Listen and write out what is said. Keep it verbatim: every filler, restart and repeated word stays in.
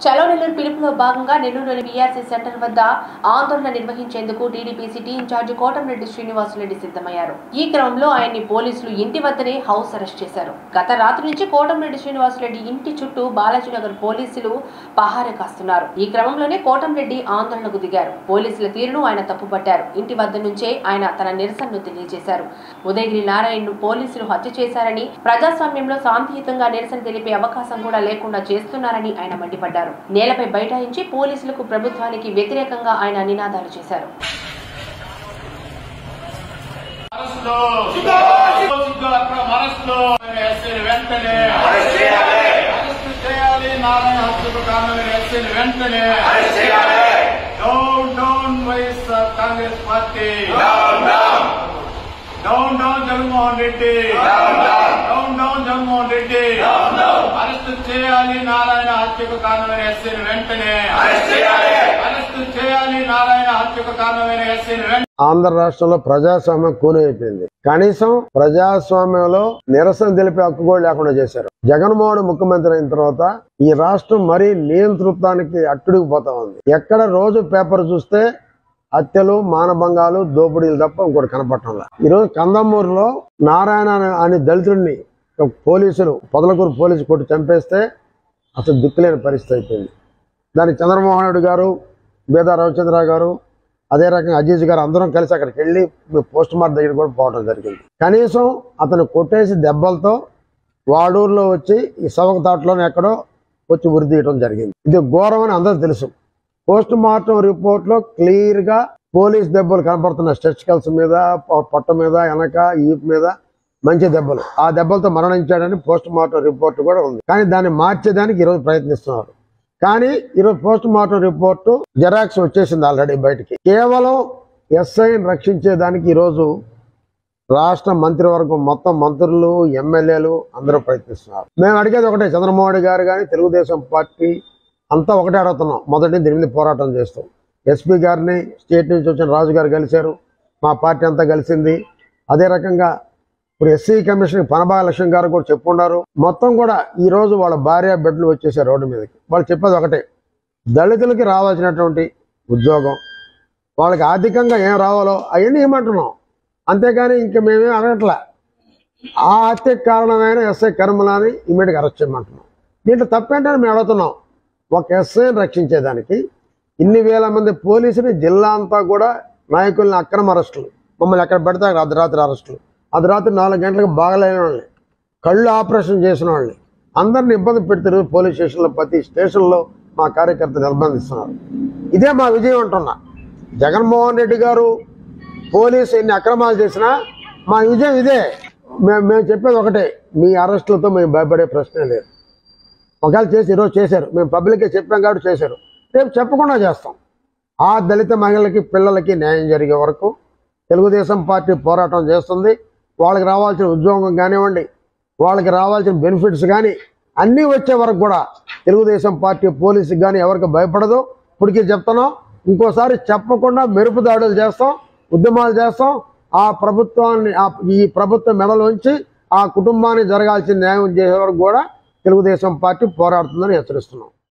చలో నెల్లూరు పిలుపులో భాగంగా నెల్లూరులోని బీఆర్సీ సెంటర్ వద్ద ఆందోళన నిర్వహించేందుకు TDP city incharge Kotamreddy Srinivasulareddy సిద్ధమయ్యారు. ఈ క్రమంలో ఆయన్ని పోలీసులు ఇంటి వద్దనే హౌస్ అరెస్ట్ చేశారు. గత రాత్రి నుంచి కోటంరెడ్డి శ్రీనివాసులరెడ్డి ఇంటి చుట్టూ బాలాజీనగర్ పోలీసులు పహారా కాస్తున్నారు. ఈ క్రమంలోనే కోటంరెడ్డి ఆందోళనకు దిగారు. పోలీసుల తీరును ఆయన తప్పుపట్టారు. ఇంటి వద్ద నుంచే ఆయన తన నిరసనను తెలియజేశారు. ఉదయగిరి నారాయణను పోలీసులు హత్య చేశారని, ప్రజాస్వామ్యంలో శాంతియుతంగా నిరసన తెలిపే అవకాశం కూడా లేకుండా చేస్తున్నారని ఆయన మండిపడ్డారు. నేలపై బైఠాయించి పోలీసులకు, ప్రభుత్వానికి వ్యతిరేకంగా ఆయన నినాదాలు చేశారు. Down down Jaganmohan Reddy, down down Jaganmohan Reddy, arrest చేయాలి నారాయణ హత్యకు కారణమైన ఎస్సీని వెంటనే, అరెస్ట్ చేయాలి నారాయణ హత్యకు కారణమైన ఎస్సీని వెంటనే. ఆంధ్ర రాష్ట్రంలో ప్రజాస్వామ్యం కూనైపోయింది. కనీసం ప్రజాస్వామ్యంలో నిరసన తెలిపే హక్కు కూడా లేకుండా చేశారు. జగన్మోహన్ ముఖ్యమంత్రి అయిన తర్వాత ఈ రాష్ట్రం మరీ నియంతృత్వానికి అట్టుడికి పోతా ఉంది. ఎక్కడ రోజు పేపర్ చూస్తే హత్యలు, మానభంగాలు, దోపిడీలు తప్ప ఇంకోటి కనపడటంలా. ఈరోజు కందమూరులో నారాయణ అని దళితుడిని పోలీసులు పొదలకూరు పోలీసు కొట్టి చంపేస్తే అసలు దిక్కులేని పరిస్థితి అయిపోయింది. దానికి చంద్రమోహన్ రెడ్డి గారు, బేదా రవిచంద్ర గారు, అదే రకంగా అజీజ్ గారు అందరం కలిసి అక్కడికి వెళ్ళి పోస్ట్ మార్టం దగ్గర కూడా పోవడం జరిగింది. కనీసం అతను కొట్టేసి దెబ్బలతో వాడూరులో వచ్చి ఈ సవక తాటలోనే ఎక్కడో వచ్చి ఉరి తీయడం జరిగింది. ఇది ఘోరం అని అందరూ తెలుసు. పోస్ట్ మార్టం రిపోర్ట్ లో క్లియర్ గా పోలీస్ దెబ్బలు కనపడుతున్నాయి. స్టెచ్కల్స్ మీద, పొట్ట మీద, వెనక, ఈపు మీద మంచి దెబ్బలు. ఆ దెబ్బలతో మరణించాడని పోస్ట్ మార్టం రిపోర్ట్ కూడా ఉంది. కానీ దాన్ని మార్చేదానికి ఈరోజు ప్రయత్నిస్తున్నారు. కానీ ఈరోజు పోస్ట్ మార్టం రిపోర్టు జెరాక్స్ వచ్చేసింది ఆల్రెడీ బయటికి. కేవలం ఎస్ఐని రక్షించేదానికి ఈరోజు రాష్ట్ర మంత్రివర్గం మొత్తం మంత్రులు, ఎమ్మెల్యేలు అందరూ ప్రయత్నిస్తున్నారు. మేము అడిగేది ఒకటే, చంద్రమోహన్ గారు కానీ తెలుగుదేశం పార్టీ అంతా ఒకటే అడుగుతున్నాం. మొదటి దీని మీద పోరాటం చేస్తాం. ఎస్పీ గారిని, స్టేట్ నుంచి వచ్చిన రాజు గారు కలిశారు, మా పార్టీ అంతా కలిసింది. అదే రకంగా ఇప్పుడు ఎస్సీ కమిషన్ పనబాగ లక్ష్మణ్ గారు కూడా చెప్పున్నారు. మొత్తం కూడా ఈ రోజు వాళ్ళ భార్య బిడ్డలు వచ్చేసారు రోడ్డు మీదకి. వాళ్ళు చెప్పేది ఒకటే, దళితులకి రావాల్సినటువంటి ఉద్యోగం, వాళ్ళకి ఆర్థికంగా ఏం రావాలో అవన్నీ ఏమంటున్నాం. అంతేగాని ఇంకా మేమేం అడగట్లే. ఆ హత్యకు కారణమైన ఎస్ఐ కర్మలాని ఇమీడియట్గా అరెస్ట్ చేయమంటున్నాం. దీంట్లో తప్పేంటని మేము అడుగుతున్నాం. ఒక ఎస్ఐని రక్షించేదానికి ఇన్ని వేల మంది పోలీసుని, జిల్లా అంతా కూడా నాయకుల్ని అక్రమ అరెస్టులు, మమ్మల్ని ఎక్కడ పెడితే అర్ధరాత్రి అరెస్టులు, అర్ధరాత్రి నాలుగు గంటలకు బాగలేని వాళ్ళని, కళ్ళు ఆపరేషన్ చేసిన వాళ్ళని అందరిని ఇబ్బంది పెడుతారు. పోలీస్ స్టేషన్లో ప్రతి స్టేషన్లో మా కార్యకర్తలు నిర్బంధిస్తున్నారు. ఇదే మా విజయం అంటున్నా. జగన్మోహన్ రెడ్డి గారు పోలీసు ఎన్ని అక్రమాలు చేసినా మా విజయం ఇదే. మేము మేము చెప్పేది ఒకటే, మీ అరెస్టులతో మేము భయపడే ప్రశ్నే లేదు. ఒకవేళ చేసి ఈరోజు చేశారు, మేము పబ్లిక్గా చెప్పాం కాబట్టి చేశారు, రేపు చెప్పకుండా చేస్తాం. ఆ దళిత మహిళలకి, పిల్లలకి న్యాయం జరిగే వరకు తెలుగుదేశం పార్టీ పోరాటం చేస్తుంది. వాళ్ళకి రావాల్సిన ఉద్యోగం కానివ్వండి, వాళ్ళకి రావాల్సిన బెనిఫిట్స్ కానీ అన్నీ వచ్చే వరకు కూడా తెలుగుదేశం పార్టీ పోలీసుకి కానీ ఎవరికి భయపడదు. ఇప్పటికీ చెప్తున్నాం, ఇంకోసారి చెప్పకుండా మెరుపు దాడులు చేస్తాం, ఉద్యమాలు చేస్తాం. ఆ ప్రభుత్వాన్ని, ఈ ప్రభుత్వం మెడలోంచి ఆ కుటుంబానికి జరగాల్సిన న్యాయం చేసే వరకు కూడా తెలుగుదేశం పార్టీ పోరాడుతుందని హెచ్చరిస్తున్నాం.